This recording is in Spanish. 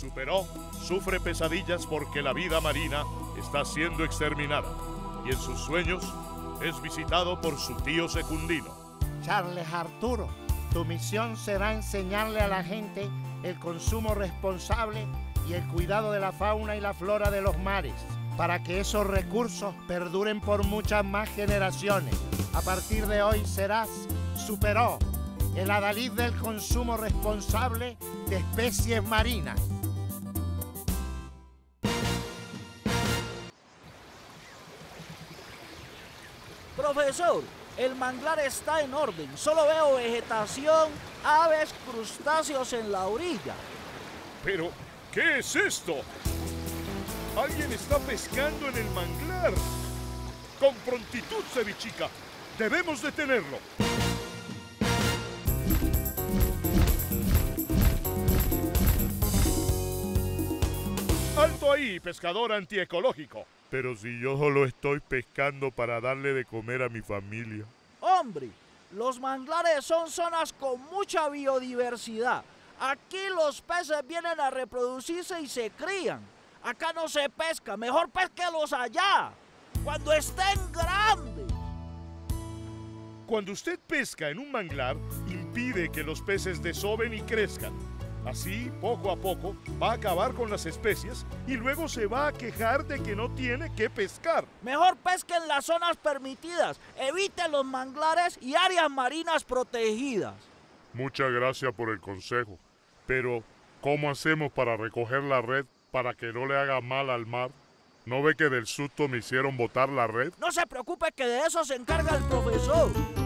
Superó sufre pesadillas porque la vida marina está siendo exterminada y en sus sueños es visitado por su tío Secundino. Charles Arturo, tu misión será enseñarle a la gente el consumo responsable y el cuidado de la fauna y la flora de los mares, para que esos recursos perduren por muchas más generaciones. A partir de hoy serás Superó, el adalid del consumo responsable de especies marinas. Profesor, el manglar está en orden. Solo veo vegetación, aves, crustáceos en la orilla. Pero, ¿qué es esto? Alguien está pescando en el manglar. Con prontitud, cevichica. Debemos detenerlo. ¡Alto ahí, pescador antiecológico! Pero si yo solo estoy pescando para darle de comer a mi familia. Hombre, los manglares son zonas con mucha biodiversidad. Aquí los peces vienen a reproducirse y se crían. Acá no se pesca, mejor pésquelos allá, cuando estén grandes. Cuando usted pesca en un manglar, impide que los peces desoven y crezcan. Así, poco a poco, va a acabar con las especies y luego se va a quejar de que no tiene que pescar. Mejor pesque en las zonas permitidas, evite los manglares y áreas marinas protegidas. Muchas gracias por el consejo, pero ¿cómo hacemos para recoger la red para que no le haga mal al mar? ¿No ve que del susto me hicieron botar la red? No se preocupe que de eso se encarga el profesor.